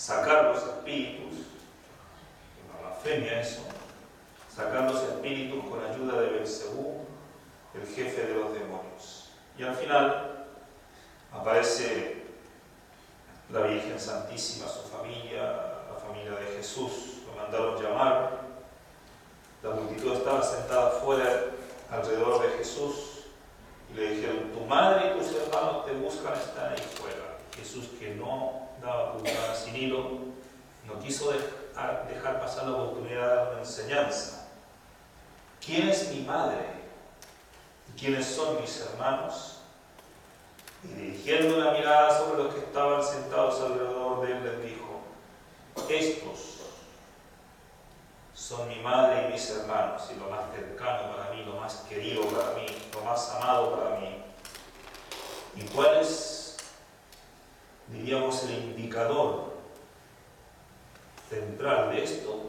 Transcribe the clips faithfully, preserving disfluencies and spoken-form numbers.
sacar los espíritus, una blasfemia eso, sacar los espíritus con ayuda de Belcebú, el jefe de los demonios. Y al final aparece la Virgen Santísima, su familia, la familia de Jesús, lo mandaron llamar, la multitud estaba sentada fuera alrededor de Jesús y le dijeron: tu madre y tus hermanos te buscan, están ahí fuera. Jesús, que no daba puntada sin hilo, no quiso dejar, dejar pasar la oportunidad de dar una enseñanza. ¿Quién es mi madre? ¿Y quiénes son mis hermanos? Y dirigiendo la mirada sobre los que estaban sentados alrededor de él, les dijo: estos son mi madre y mis hermanos, y lo más cercano para mí, lo más querido para mí, lo más amado para mí. ¿Y cuál es, diríamos, el indicador central de esto?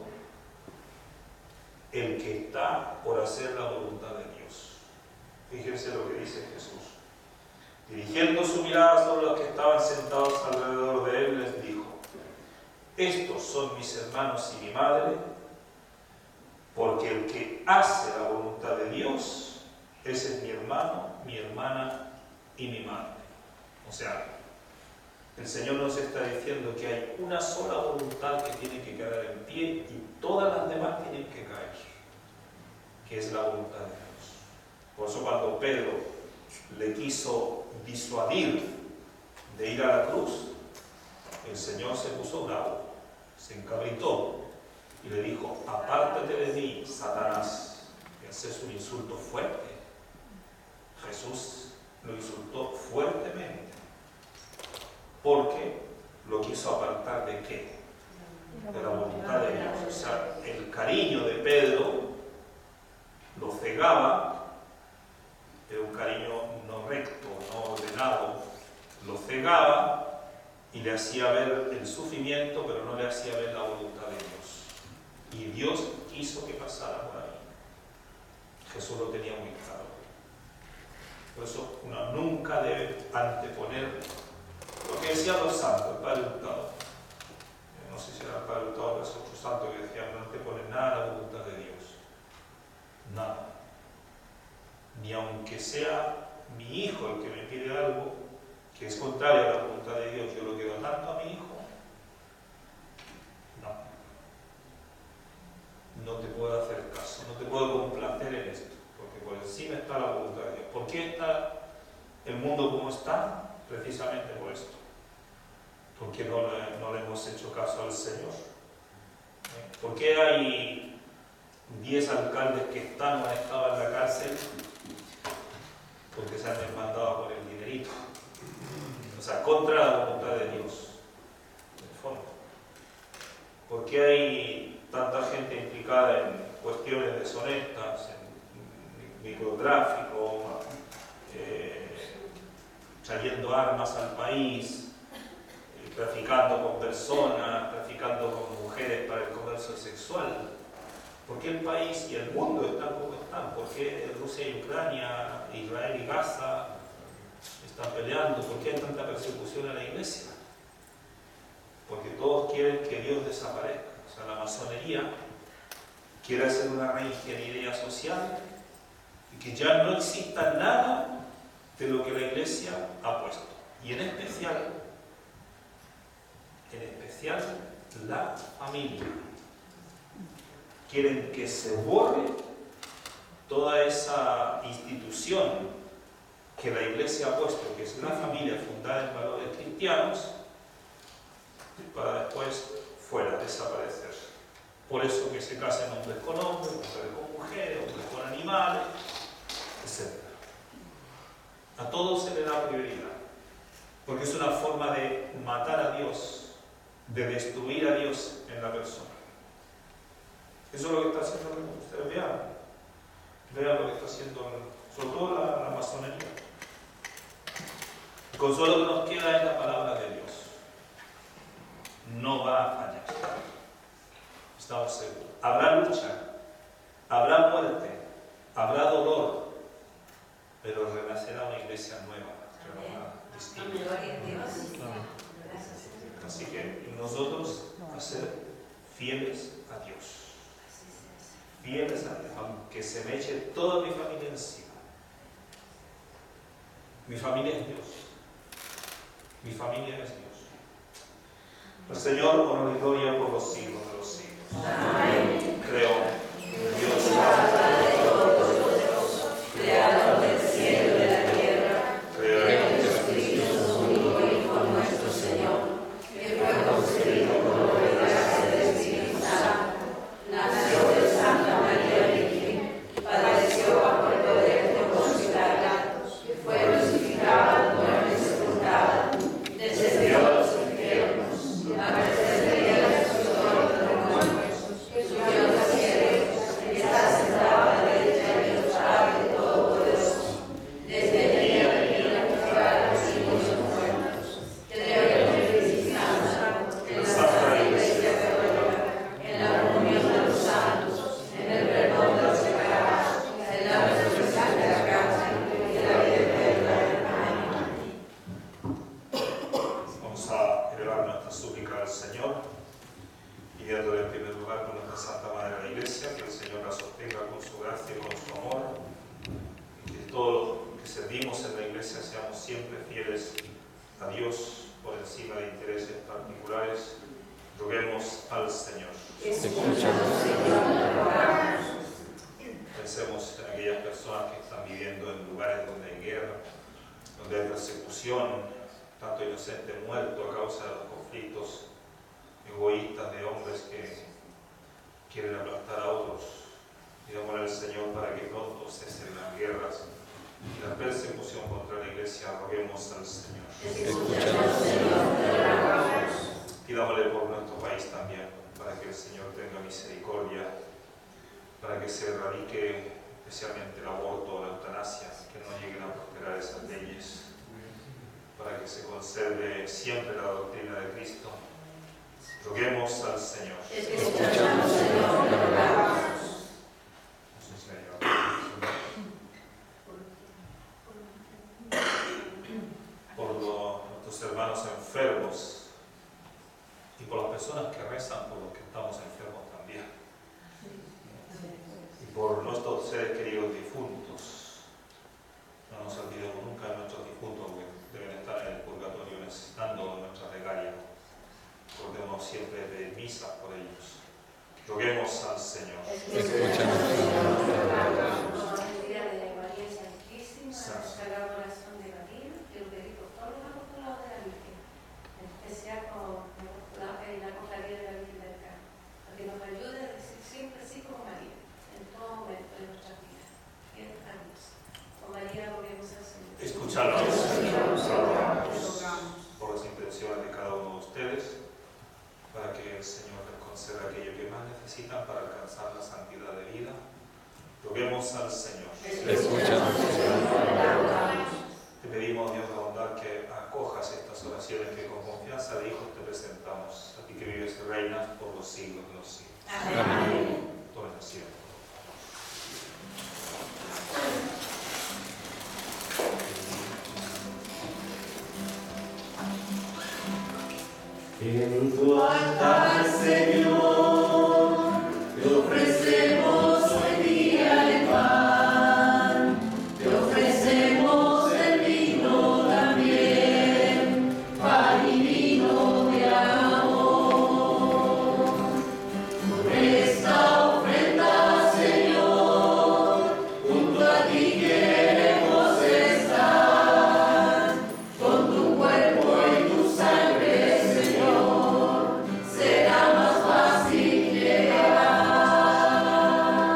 El que está por hacer la voluntad de Dios. Fíjense lo que dice Jesús. Dirigiendo su mirada sobre los que estaban sentados alrededor de él, les dijo: estos son mis hermanos y mi madre, porque el que hace la voluntad de Dios, ese es mi hermano, mi hermana y mi madre. O sea, el Señor nos está diciendo que hay una sola voluntad que tiene que quedar en pie y todas las demás tienen que caer, que es la voluntad de Dios. Por eso cuando Pedro le quiso disuadir de ir a la cruz, el Señor se puso bravo, se encabritó y le dijo: apártate de mí, Satanás. Ese es un insulto fuerte. Jesús lo insultó fuertemente. Porque lo quiso apartar ¿de qué? De la voluntad de Dios. O sea, el cariño de Pedro lo cegaba, era un cariño no recto, no ordenado, lo cegaba y le hacía ver el sufrimiento, pero no le hacía ver la voluntad de Dios. Y Dios quiso que pasara por ahí. Jesús lo tenía muy claro. Por eso uno nunca debe anteponer lo que decían los santos, el Padre Hurtado. No sé si era el Padre Hurtado o es otro santo que decía: no anteponer nada a la voluntad de Dios. Nada. Ni aunque sea mi hijo el que me pide algo que es contrario a la voluntad de Dios, yo lo quiero tanto a mi hijo. No. No te puedo hacer caso, no te puedo complacer en esto, porque por encima está la voluntad de Dios. ¿Por qué está el mundo como está? Precisamente por esto. Porque no le, no le hemos hecho caso al Señor. ¿Por qué hay diez alcaldes que están o han estado en la cárcel? Porque se han desmandado por el dinerito. O sea, contra la voluntad de Dios, en el fondo. ¿Por qué hay tanta gente implicada en cuestiones deshonestas, en microtráfico, eh, trayendo armas al país, eh, traficando con personas, traficando con mujeres para el comercio sexual? ¿Por qué el país y el mundo están como están? ¿Por qué Rusia y Ucrania, Israel y Gaza están peleando? ¿Por qué hay tanta persecución a la iglesia? Porque todos quieren que Dios desaparezca. O sea, la masonería quiere hacer una reingeniería social y que ya no exista nada de lo que la iglesia ha puesto. Y en especial, en especial, la familia. Quieren que se borre toda esa institución que la iglesia ha puesto, que es una familia fundada en valores cristianos, para después fuera, desaparecer. Por eso que se casan hombres con hombres, mujeres con mujeres, hombres con animales, etcétera. A todos se le da prioridad, porque es una forma de matar a Dios, de destruir a Dios en la persona. Eso es lo que está haciendo, ustedes vean, vean lo que está haciendo, sobre todo la, la masonería. El consuelo que nos queda es la palabra de Dios. No va a fallar. Estamos seguros. Habrá lucha, habrá muerte, habrá dolor, pero renacerá una iglesia nueva, renovada, distinta. Así que en nosotros a ser fieles a Dios. Fieles a Dios, aunque se me eche toda mi familia encima. Mi familia es Dios. Mi familia es Dios. El Señor, honor y gloria por los siglos de los siglos. Amén. Creo en Dios Padre Todopoderoso, Creador del cielo y de la tierra. Creo en Jesucristo, su único Hijo, nuestro Señor, que fue concebido por obra y gracia del Espíritu Santo, nació de Santa María Virgen, padeció bajo el poder de Poncio Pilato, fue crucificado, muerto y sepultado, descendió a los infiernos, al tercer día resucitó de los muertos, subió a los cielos, y está sentado a la derecha de Dios Padre Todopoderoso. Desde allí ha venido a juzgar a los vivos y los muertos. Creo en la Espíritu Santo, en la Santa Iglesia Católica, en la comunión de los santos, en el perdón de los pecados, en la resurrección de la carne y en la vida eterna. Amén. Vamos a elevar nuestra súplica al Señor, pidiéndole en primer lugar por nuestra Santa Madre de la Iglesia, que el Señor la sostenga con su gracia y con su amor, y que todos los que servimos en la Iglesia seamos siempre fieles a Dios por encima de intereses particulares. Roguemos al Señor. Pensemos en aquellas personas que están viviendo en lugares donde hay guerra, donde hay persecución, tanto inocente muerto a causa de los conflictos egoístas de hombres que quieren aplastar a otros. Pidámosle al Señor para que pronto cesen las guerras y la persecución contra la Iglesia. Roguemos al Señor. Pidámosle por nuestro país también, para que el Señor tenga misericordia, para que se erradique especialmente el aborto o la eutanasia, que no lleguen a prosperar esas leyes, para que se conserve siempre la doctrina de Cristo. Roguemos al Señor. Escuchamos, Señor, te rogamos. Por los, nuestros hermanos enfermos y por las personas que rezan por los que estamos enfermos también. Y por nuestros seres queridos difuntos. No nos olvidemos nunca de nuestros difuntos que deben estar en el purgatorio necesitando nuestra plegaria. Recordemos siempre de pedir misas por ellos. Roguemos al Señor. Escuchamos, Señor. Escuchadnos, por las intenciones de cada uno de ustedes, para que el Señor les conceda aquello que más necesitan para alcanzar la santidad de vida. Roguemos al Señor. Escuchadnos. Te pedimos, Dios de bondad, que acojas estas oraciones que con confianza de hijos te presentamos, a ti que vives y reinas por los siglos de los siglos. Amén. Tomen asiento. En tu altar, Señor, te ofrecemos hoy día el pan, te ofrecemos el vino también, pan y vino de amor. Por esta ofrenda, Señor, junto a ti queremos estar, con tu cuerpo y tu sangre. Será más fácil llegar.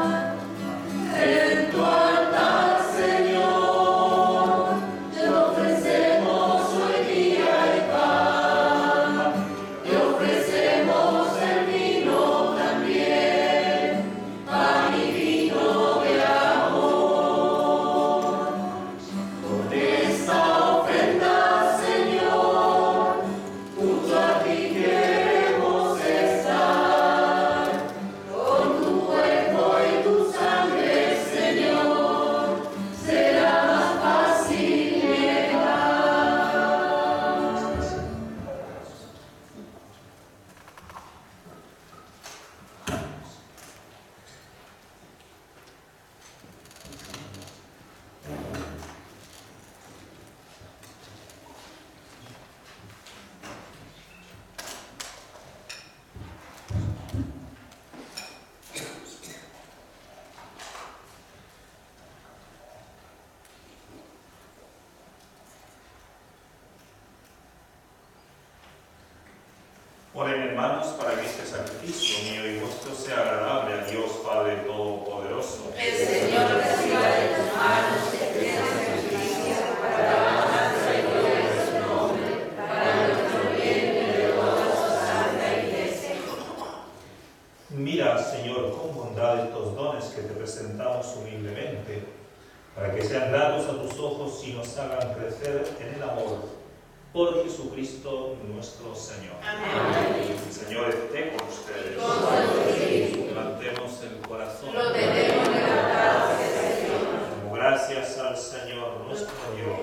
Oren, hermanos, para que este sacrificio mío y vuestro sea agradable a Dios Padre Todopoderoso. El Señor reciba de tus manos este sacrificio para la alabanza y gloria de su nombre, para nuestro bien y de toda su santa Iglesia. Mira, Señor, con bondad estos dones que te presentamos humildemente, para que sean gratos a tus ojos y nos hagan crecer en el amor. Por Jesucristo nuestro Señor. Amén. El Señor esté con ustedes. Levantemos el corazón. Lo tenemos levantado hacia el Señor. Damos gracias al Señor nuestro Dios.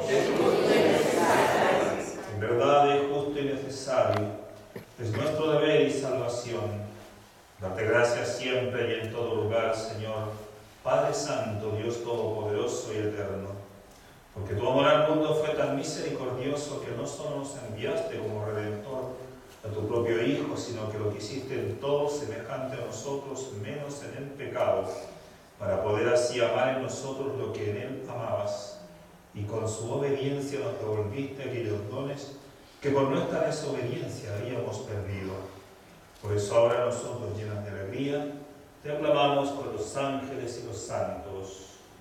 En verdad es justo y necesario. Es nuestro deber y salvación. Darte gracias siempre y en todo lugar, Señor, Padre Santo, Dios Todopoderoso y Eterno. Porque tu amor al mundo fue tan misericordioso que no solo nos enviaste como Redentor a tu propio Hijo, sino que lo quisiste en todo semejante a nosotros, menos en el pecado, para poder así amar en nosotros lo que en Él amabas. Y con su obediencia nos devolviste aquellos dones que por nuestra desobediencia habíamos perdido. Por eso ahora nosotros, llenos de alegría, te aclamamos con los ángeles y los santos.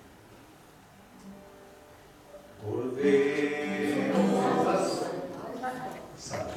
Volvemos. Santo.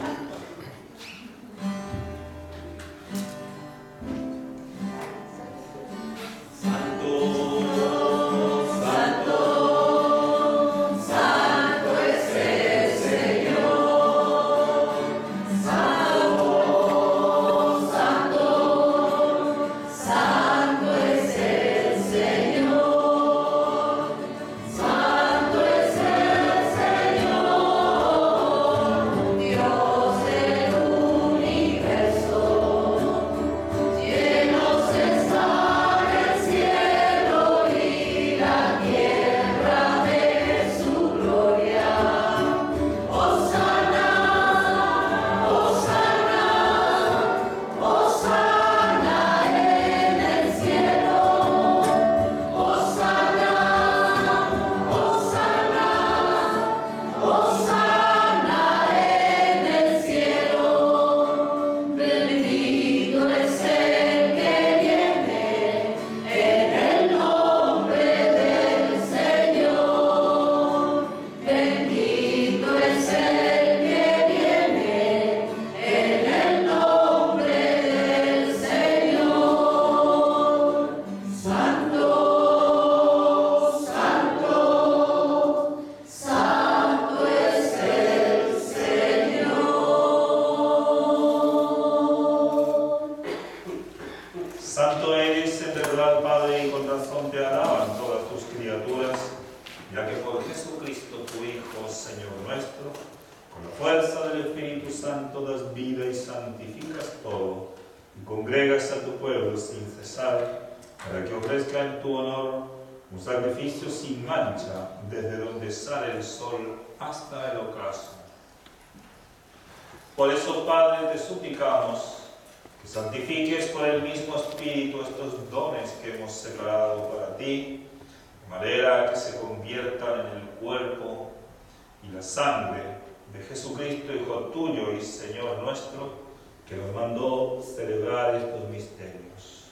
Por eso, Padre, te suplicamos que santifiques por el mismo Espíritu estos dones que hemos separado para ti, de manera que se conviertan en el cuerpo y la sangre de Jesucristo, Hijo tuyo y Señor nuestro, que nos mandó celebrar estos misterios.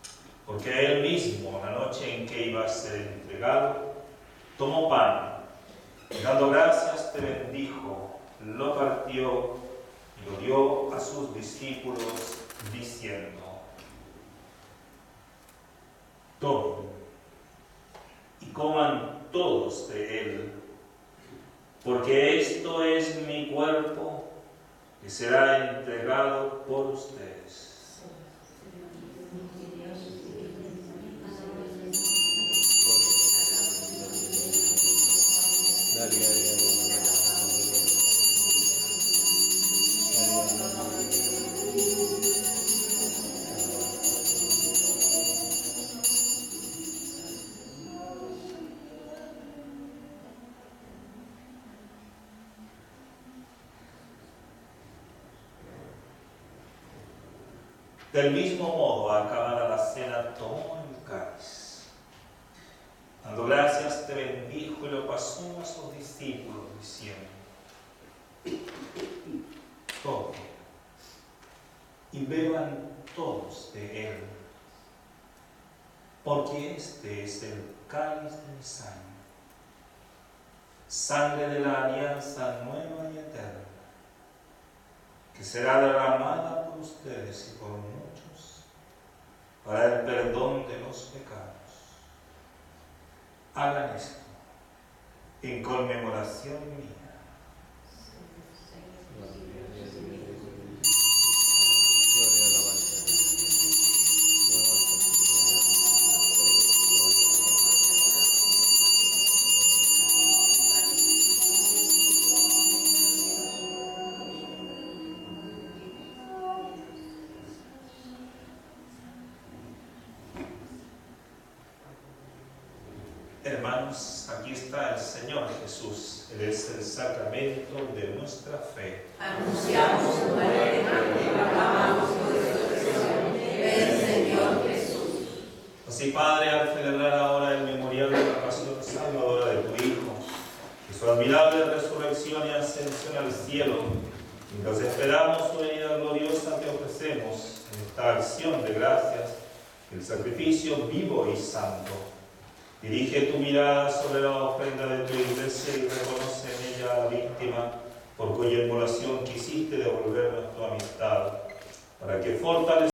Porque Él mismo, la noche en que iba a ser entregado, tomó pan y dando gracias te bendijo, lo partió y lo dio a sus discípulos, diciendo: tomen y coman todos de él, porque esto es mi cuerpo que será entregado por ustedes. Del mismo modo, acabada la cena, tomó el cáliz. Dando gracias, te bendijo y lo pasó a sus discípulos, diciendo: tomen y beban todos de él, porque este es el cáliz de mi sangre, sangre de la alianza nueva y eterna, que será derramada por ustedes y por muchos para el perdón de los pecados. Hagan esto en conmemoración mía. Hermanos, aquí está el Señor Jesús. Él es el sacramento de nuestra fe. Anunciamos su muerte, proclamamos tu resurrección. Ven, Señor Jesús. Así, Padre, al celebrar ahora el memorial de la pasión salvadora de tu Hijo, y su admirable resurrección y ascensión al cielo, mientras esperamos su venida gloriosa, te ofrecemos en esta acción de gracias el sacrificio vivo y santo. Dirige tu mirada sobre la ofrenda de tu iglesia y reconoce en ella a la víctima por cuya inmolación quisiste devolvernos tu amistad, para que fortalecidos